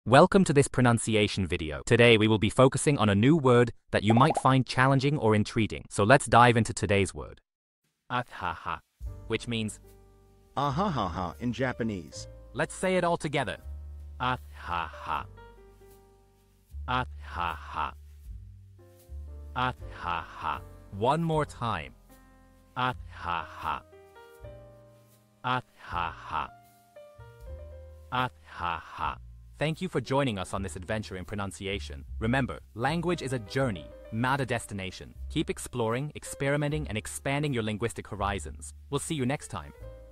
Welcome to this pronunciation video. Today we will be focusing on a new word that you might find challenging or intriguing. So let's dive into today's word. Ahhaha, which means Ahahaha in Japanese. let's say it all together. Ahhaha. Ahhaha. Ahhaha. One more time. Ahhaha. Ahhaha. Ahhaha. Thank you for joining us on this adventure in pronunciation. Remember, language is a journey, not a destination. Keep exploring, experimenting, and expanding your linguistic horizons. We'll see you next time.